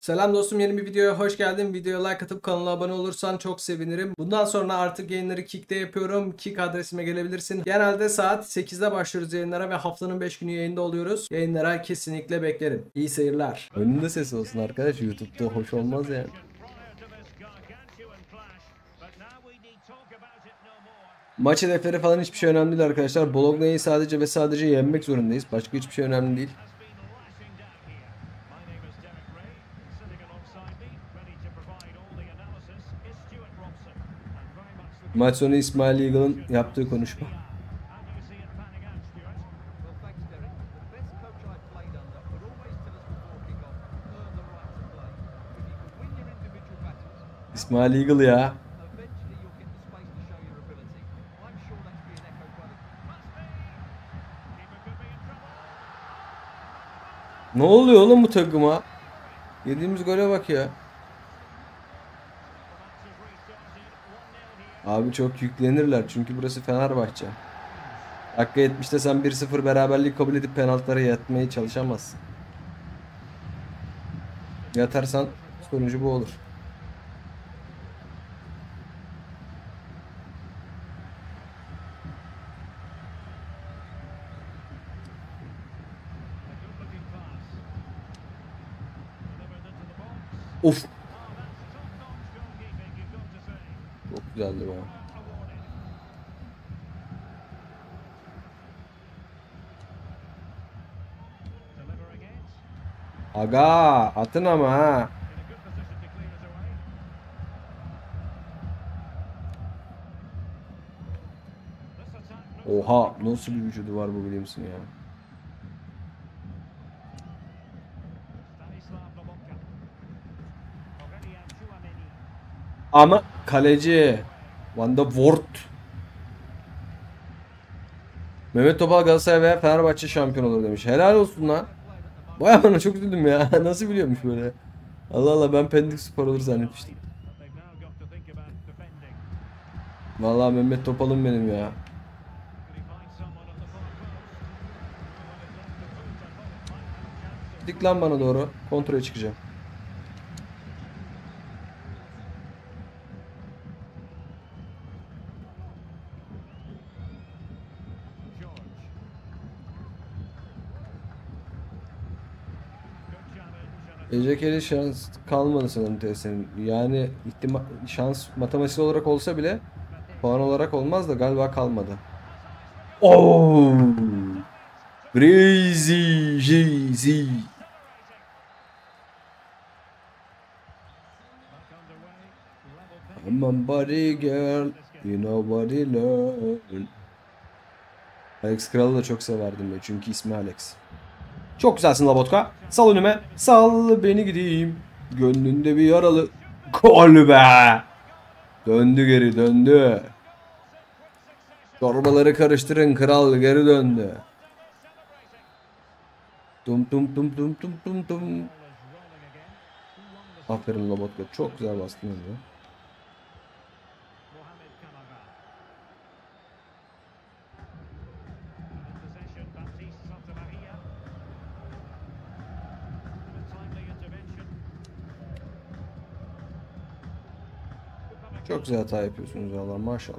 Selam dostum, yeni bir videoya hoş geldin. Videoya like atıp kanala abone olursan çok sevinirim. Bundan sonra artık yayınları Kick'te yapıyorum. Kick adresime gelebilirsin. Genelde saat 8'de başlıyoruz yayınlara ve haftanın 5 günü yayında oluyoruz. Yayınlara kesinlikle beklerim. İyi seyirler. Önünde ses olsun arkadaş. YouTube'da hoş olmaz yani. Maç hedefleri falan hiçbir şey önemli değil arkadaşlar. Bologna'yı sadece ve sadece yenmek zorundayız. Başka hiçbir şey önemli değil. Maç sonu İsmail Eagle'ın yaptığı konuşma. İsmail Eagle ya. Ne oluyor oğlum bu takıma? Yediğimiz gole bak ya. Abi çok yüklenirler çünkü burası Fenerbahçe. Dakika 70'te sen 1-0 beraberliği kabul edip penaltılara yatmaya çalışamazsın. Yatarsan sonucu bu olur. Of. Çok güzeldi bu. Aga atın ama ha. Oha nasıl bir vücudu var bu Williams'ın ya. Ama kaleci Van der Voort. Mehmet Topal Galatasaray veya Fenerbahçe şampiyon olur demiş. Helal olsun lan. Baya bana çok üzüldüm ya. Nasıl biliyormuş böyle. Allah Allah, ben Pendik Spor olur zannetmiştim. Vallahi Mehmet Topal'ım benim ya. Dik lan bana doğru. Kontrole çıkacağım. Ecekeli şans kalmadı sanırım TS'nin. Yani ihtimal şans matematiksel olarak olsa bile puan olarak olmaz da galiba kalmadı. Oh! Crazy, Jay-Z. I'm a body girl, you know body learn. Alex Kral'ı da çok severdim ben çünkü ismi Alex. Çok güzelsin Labotka. Sal önüme. Sal beni gideyim. Gönlünde bir yaralı. Gol be. Döndü, geri döndü. Çorbaları karıştırın, kral geri döndü. Tum tum tum tum tum tum tum. Aferin Labotka. Çok güzel bastın önüne. Çok güzel hata yapıyorsunuz valla, maşallah.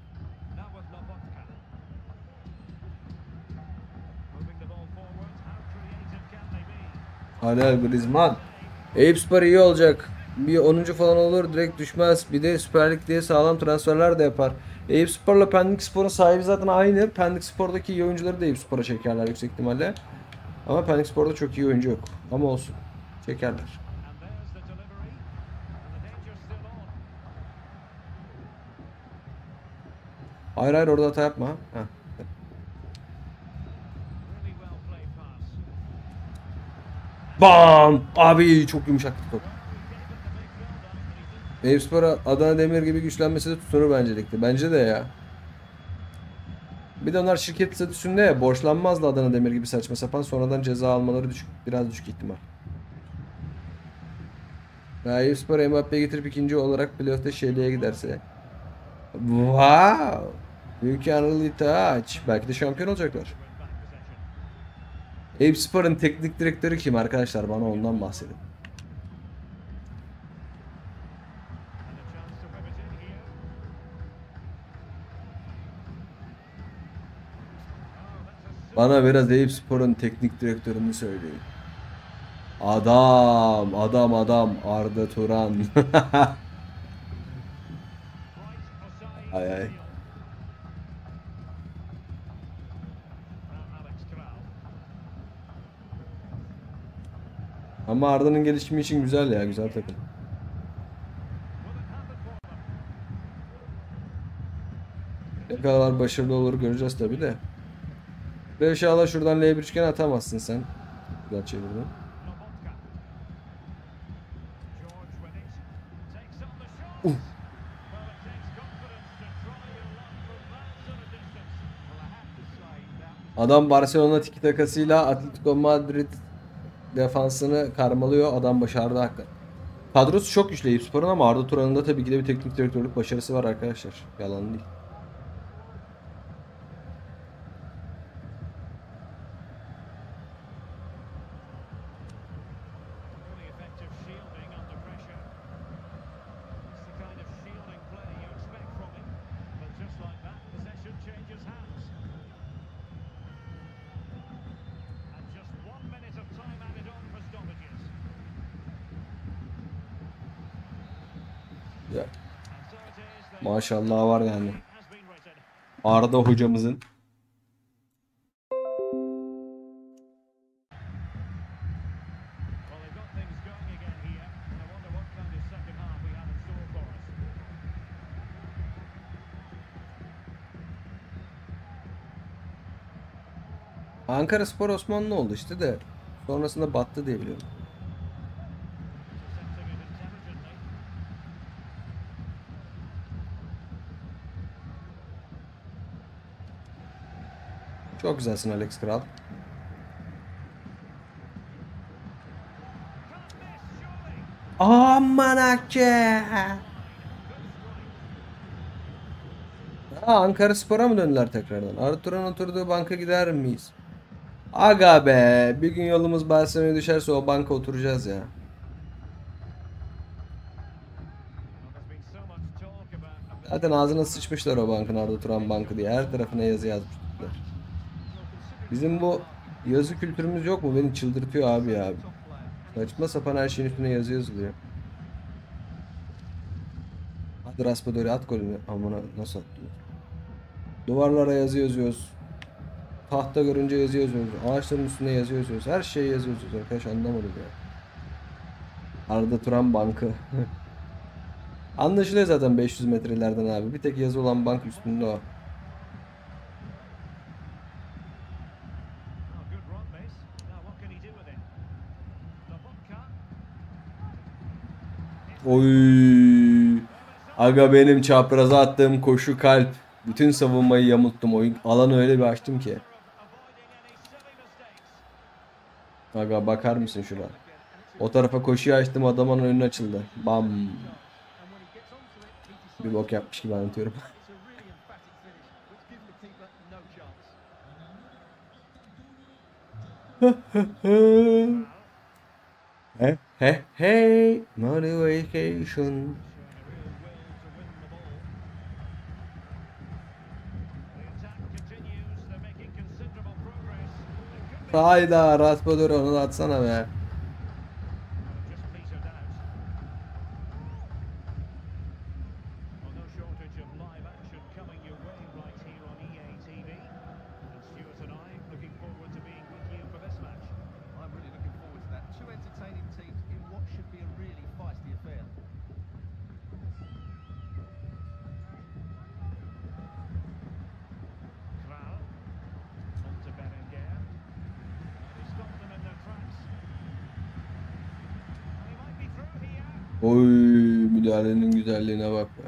Halil Griezmann. Eyüpspor iyi olacak. Bir 10. falan olur, direkt düşmez. Bir de Süper Lig diye sağlam transferler de yapar. Eyüpspor'la Pendikspor'un sahibi zaten aynı. Pendikspor'daki iyi oyuncuları da Eyüpspor'a çekerler yüksek ihtimalle. Ama Pendikspor'da çok iyi oyuncu yok. Ama olsun. Çekerler. Hayır hayır, orada hata yapma. Heh. Bam! Abi çok yumuşak top. Eyüpspor Adana Demir gibi güçlenmesi de tutunur bence ligde. Bence de ya. Bir de onlar şirket statüsünde ya, borçlanmazdı Adana Demir gibi saçma sapan, sonradan ceza almaları düşük, biraz düşük ihtimal. Eyüpspor Mbappe'yi getirip ikinci olarak playoff'ta Şeli'ye giderse. Wow! Büyük Anadolu Itaç. Belki de şampiyon olacaklar. Eyüpspor'un teknik direktörü kim arkadaşlar? Bana ondan bahsedin. Bana biraz Eyüpspor'un teknik direktörünü söyleyin. Adam Arda Turan. Ay ay. Ama Arda'nın gelişimi için güzel ya, güzel takım. Ne kadar başarılı olur göreceğiz tabi de. Ve inşallah şuradan L1 üçgen atamazsın sen. Güzel çevirdin. Adam Barcelona tiki takasıyla Atletico Madrid defansını karmalıyor. Adam başardı hakikaten. Kadrosu çok güçlü Eyüpspor'un ama Arda Turan'ın da tabii ki de bir teknik direktörlük başarısı var arkadaşlar. Yalan değil. Ya, maşallah var yani. Arda hocamızın. Ankaraspor Osmanlı oldu işte de sonrasında battı diye biliyorum. Çok güzelsin Alex Kral. Aman hakke. Ankaraspor'a mı döndüler tekrardan? Arturan oturduğu banka gider miyiz? Aga be, bir gün yolumuz Barcelona'ya düşerse o banka oturacağız ya. Zaten ağzına sıçmışlar o bankın, Arda Turan Bankı diye. Her tarafına yazı yazmışlar. Bizim bu yazı kültürümüz yok mu? Beni çıldırtıyor abi ya. Saçma sapan her şeyin üstüne yazı yazılıyor. Hadi Raspadori at golünü. Amına nasıl attı? Duvarlara yazı yazıyoruz. Tahta görünce yazı yazıyoruz. Ağaçların üstüne yazı yazıyoruz. Her şeye yazı yazıyoruz arkadaş, anlamadım ya. Arda Turan Bankı. Anlaşılıyor zaten 500 metrelerden abi. Bir tek yazı olan bank üstünde o. Oy. Aga benim çapraza attığım koşu kalp. Bütün savunmayı yamulttum. Oyun alanı öyle bir açtım ki. Aga bakar mısın şuna? O tarafa koşuyu açtım, adamın önü açıldı. Bam. Bir bok yapmış gibi anlatıyorum. He he hey motivation. Hayda Raspadori, onu da atsana be. Oy, müdahalenin güzelliğine bak be.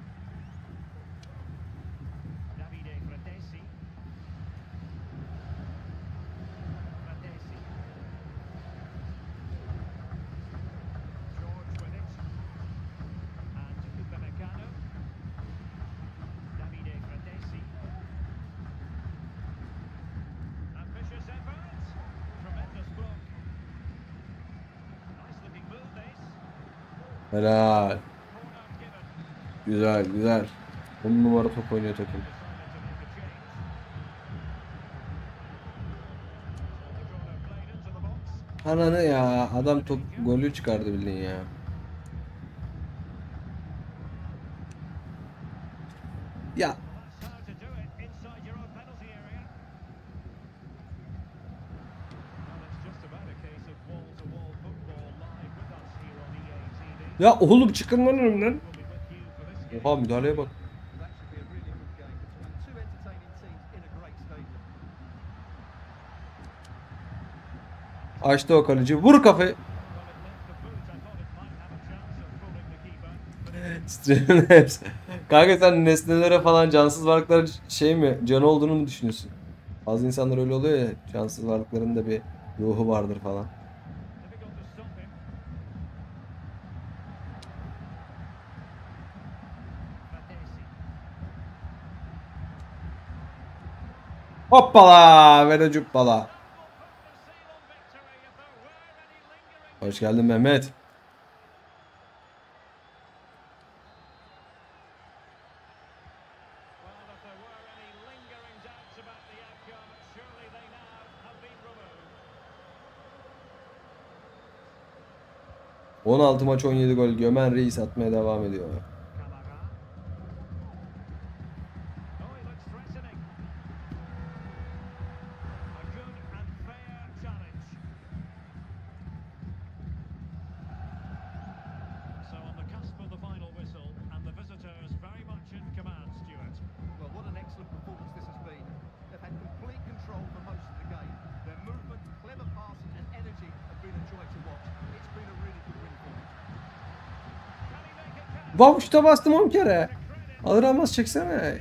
Helal. Güzel güzel. 10 numara top oynuyor takım. Ananı ya. Adam top golü çıkardı bildiğin ya. Ya ya oğlum çıkın lan önümden. Oha müdahaleye bak. Açtı o kaleci. Vur kafayı. Stream'in hepsi. Kanka sen nesnelere falan cansız varlıklara şey mi canı olduğunu mu düşünüyorsun? Bazı insanlar öyle oluyor ya, cansız varlıkların da bir ruhu vardır falan. Hoppala ve de cuppala. Hoş geldin Mehmet. ...16 maç 17 gol. Gömen Reis atmaya devam ediyor. Vav şuta bastım 10 kere. Alır almaz çeksene.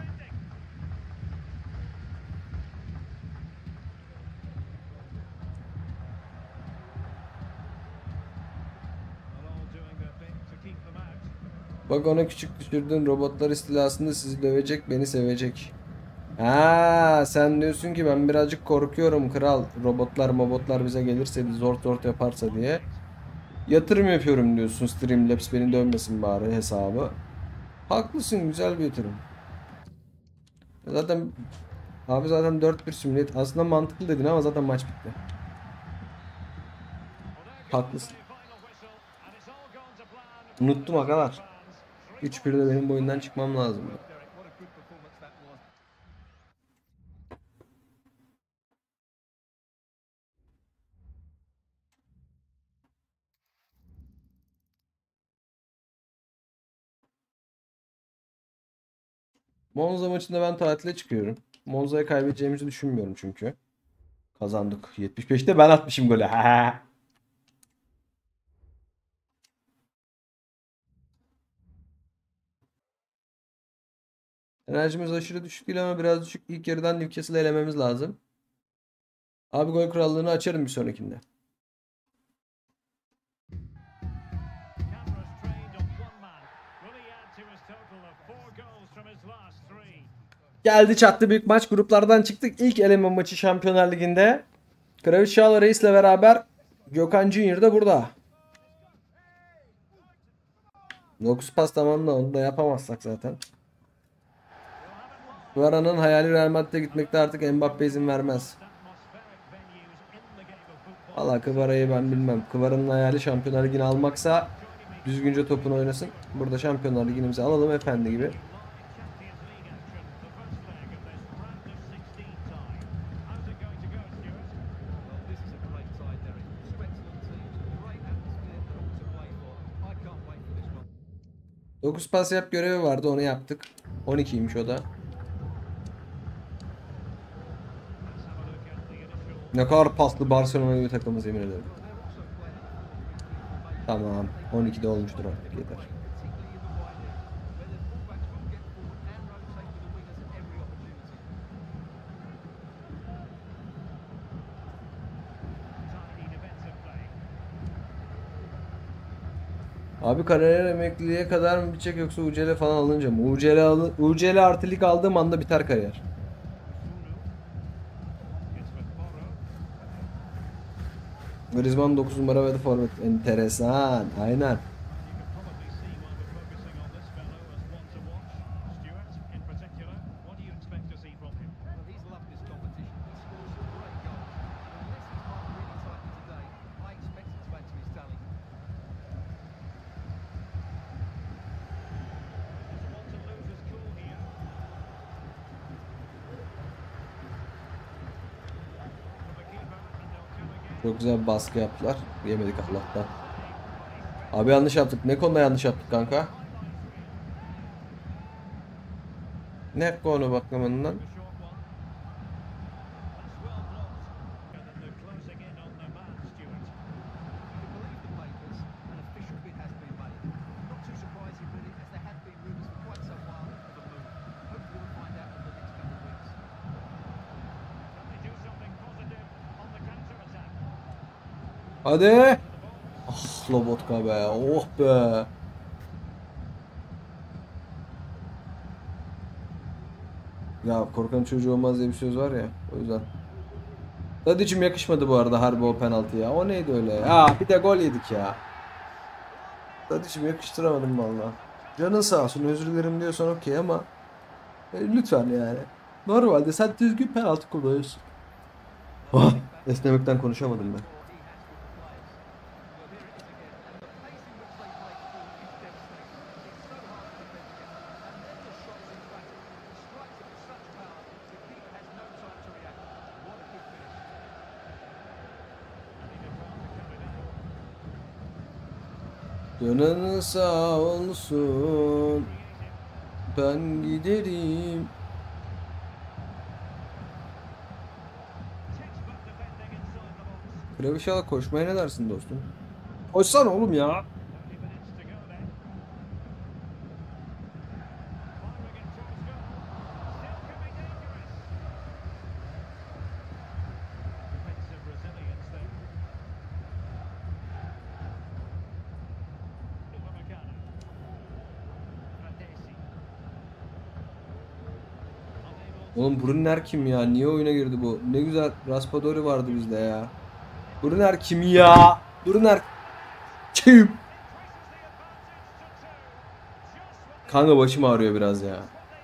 Bak ona küçük düşürdün, robotlar istilasında sizi dövecek, beni sevecek. Ha, sen diyorsun ki ben birazcık korkuyorum kral. Robotlar bize gelirse zor zor yaparsa diye. Yatırım yapıyorum diyorsun, Streamlabs beni dövmesin bari hesabı. Haklısın, güzel bir yatırım. Zaten abi zaten 4-1 simület. Aslında mantıklı dedin ama zaten maç bitti. Haklısın. Unuttum o kadar. 3-1'de benim bu oyundan çıkmam lazım. Monza maçında ben tatile çıkıyorum. Monza'ya kaybedeceğimizi düşünmüyorum çünkü. Kazandık. 75'te ben atmışım golü. Enerjimiz aşırı düşük değil ama biraz düşük. İlk yarıdan Newcastle'ı elememiz lazım. Abi gol krallığını açarım bir sonrakinde. Geldi çattı büyük maç. Gruplardan çıktık. İlk eleme maçı Şampiyonlar Ligi'nde. Kravitschala Reis'le beraber Gökhan Junior da burada. 9 pas tamam da onu da yapamazsak zaten. Kvara'nın hayali Real Madrid'e gitmekte, artık Mbappe izin vermez. Valla Kvara'yı ben bilmem. Kvara'nın hayali Şampiyonlar Ligi'ni almaksa düzgünce topunu oynasın. Burada Şampiyonlar Ligi'ni alalım efendi gibi. Dokuz pas yap görevi vardı, onu yaptık. 12'ymiş o da. Ne kadar paslı Barcelona gibi takımız, yemin ederim. Tamam. 12'de olmuştur artık, yeter. Abi kariyer emekliliğe kadar mı bitecek yoksa UCL falan alınca mı? UCL artı lig aldığım anda biter kariyer. Griezmann 9 numara ve de forvet. Enteresan. Aynen. Çok güzel bir baskı yaptılar. Yemedik Allah'tan. Abi yanlış yaptık. Ne konuda yanlış yaptık kanka? Ne konu bakımından? Hadi. Ah Lobotka be. Oh be. Ya korkan çocuğu olmaz diye bir söz var ya. O yüzden. Tadicim yakışmadı bu arada harbi o penaltı ya. O neydi öyle ya? Bir de gol yedik ya. Tadicim yakıştıramadım valla. Canın sağ olsun özür dilerim diyorsan okey ama lütfen yani. Normalde sen düzgün penaltı kullanıyorsun. Ah, esnemekten konuşamadım ben. Canın sağ olsun. Ben giderim. Kravişala koşmaya ne dersin dostum? Koşsana oğlum ya. Oğlum Brunner kim ya? Niye oyuna girdi bu? Ne güzel Raspadori vardı bizde ya. Brunner kim ya? Brunner kim? Kanka başım ağrıyor biraz ya.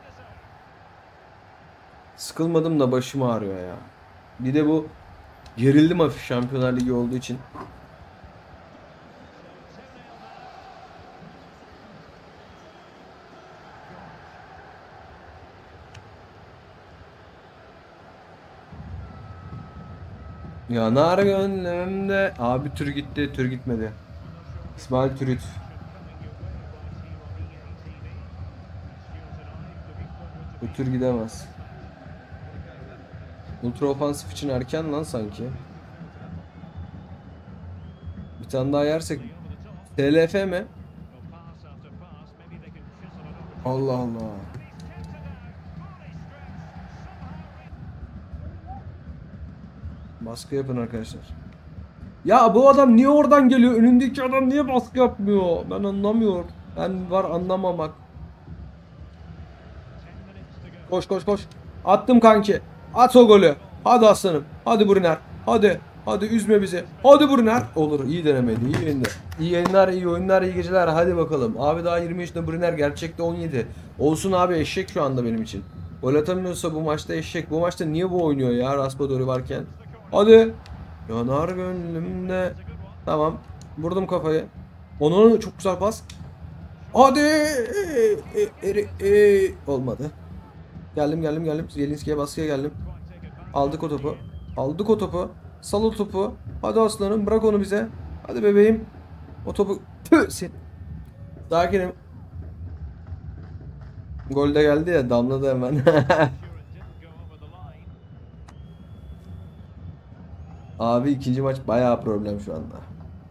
Sıkılmadım da başım ağrıyor ya. Bir de bu gerildim hafif Şampiyonlar Ligi olduğu için. Yanar gönlümde. Abi tür gitti, tür gitmedi. İsmail Türüt. Bu tür gidemez. Ultra ofansif için erken lan sanki. Bir tane daha yersek. TLF mi? Allah Allah. Baskı yapın arkadaşlar. Ya bu adam niye oradan geliyor? Önündeki adam niye baskı yapmıyor? Ben anlamıyorum. Ben var anlamamak. Koş koş koş. Attım kanki. At o golü. Hadi aslanım. Hadi Brunner. Hadi. Hadi üzme bizi. Hadi Brunner. Olur. İyi denemeydi. İyi yayınlar. İyi yayınlar, iyi oyunlar, iyi geceler. Hadi bakalım. Abi daha 20 yaşında Brunner. Gerçekte 17. Olsun abi eşek şu anda benim için. Gol atamıyorsa bu maçta eşek. Bu maçta niye bu oynuyor ya Raspadori varken? Hadi. Yanar gönlümde. Tamam. Vurdum kafayı. Onun çok güzel pas. Hadi. Olmadı. Geldim geldim geldim. Zelinski'ye baskıya geldim. Aldık o topu. Aldık o topu. Sal o topu. Hadi aslanım bırak onu bize. Hadi bebeğim. O topu. Tüh sen. Sakinim. Gol de geldi ya damladı hemen. Abi ikinci maç bayağı problem şu anda.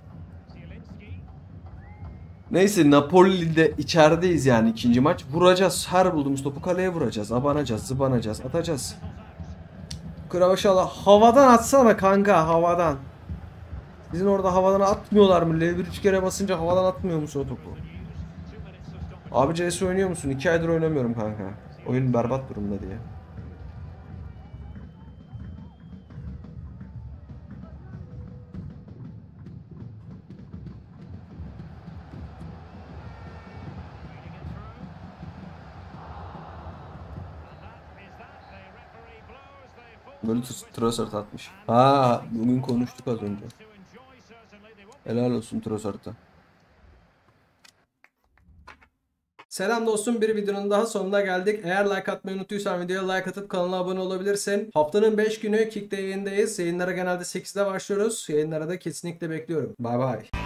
Neyse Napoli'de içerideyiz yani ikinci maç. Vuracağız. Her bulduğumuz topu kaleye vuracağız. Abanacağız, zıbanacağız, atacağız. Kravaşala havadan atsana kanka havadan. Sizin orada havadan atmıyorlar mı? L1 3 kere basınca havadan atmıyor musun o topu? Abi CS oynuyor musun? 2 aydır oynamıyorum kanka. Oyun berbat durumda diye. Böyle Trossard atmış. Ha, bugün konuştuk az önce. Helal olsun Trossard'a. Selam dostum, bir videonun daha sonuna geldik. Eğer like atmayı unuttuysan videoya like atıp kanala abone olabilirsin. Haftanın 5 günü Kick'te yayındayız. Yayınlara genelde 8'de başlıyoruz. Yayınlara da kesinlikle bekliyorum. Bay bay.